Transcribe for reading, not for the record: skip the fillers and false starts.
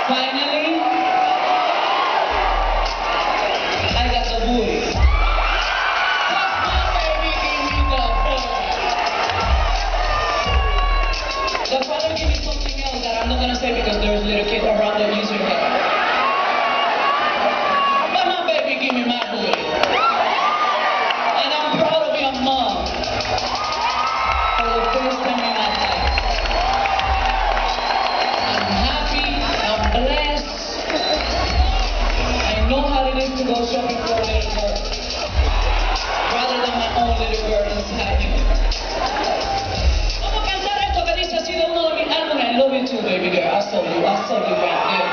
Finally, I got the booty. That's my baby, give me the booty. The father gave me something else that I'm not gonna say because there's little kids around that use your head. But my baby give me my booty. And I'm proud to be a mom for the first time in my life. I'm happy, I'm blessed. I know how it is to go shopping for a little girl, rather than my own little girl inside. Vamos a cantar esto que dice, ha sido uno de mis álbumes. I love you too, baby girl. I saw you right there.